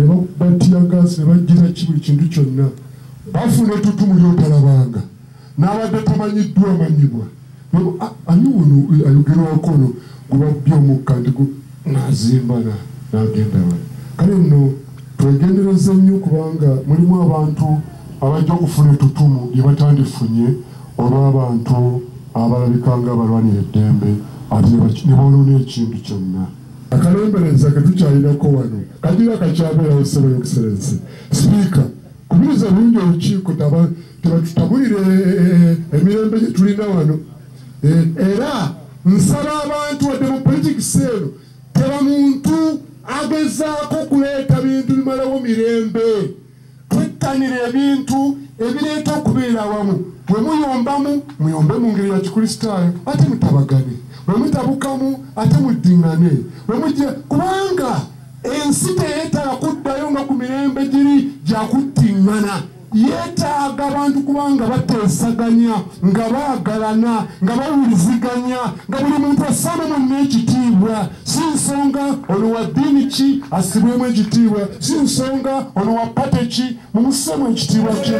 batiyagase bagira buli kintu kyonna bafuna ettutumu ly'otalabanga n'abadde tamanyiddwa amanyibwa ani ono ayogerwako ono gwe babbye omukka nti n'azimbana n'agenda we kale nno twegendereze nnyo kubanga mulimu abantu abajja okufuna ettutumu lye batandifunye olw'abantu abalabika nga abalwanira eddembe ate ne boolona ekintu kyonna akalembereza ke tukyalinako wano kagira kakyabeerawo ssebo y'okuserense sipiika kubiriza bulungi olukiiko tebatutambulire emirembe gye tulina wano era nsaba abantu wadde mu politikisi eno teba muntu agezaako okuleeta bintu bimalawo mirembe twettanira ebintu ebireeta okubeera awamu bwe muyombamu muyombe mu ngeri ya kikristaayo ate mutabagane bwe mutabukamu ate muddiŋŋane kubanga ensi teyeetaaga kuddayo nga ku mirembe giri gyakuttiŋŋana yeetaaga abantu kubanga bateesaganya nga baagalana nga bawuliziganya nga buli muntu assaamu munne ekitiibwa si nsonga ono wa ddiini ki assibwemu ekitiibwa si nsonga ono wa pate ki mumusseemu ekitiibwa kye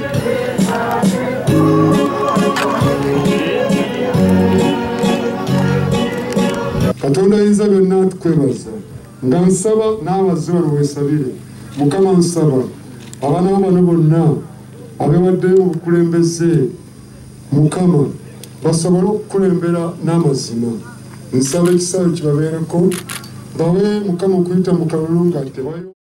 Katonda ayinza byonna tukwebaza nga nsaba n'abazzi bano weesabire Mukama nsaba abaana bano bonna abeewaddeyo mu bukulembeze Mukama basobole okukulembera n'amazima nsaba ekisaawe kibabeereko bawe Mukama okuyita mu kalulu nga tebayo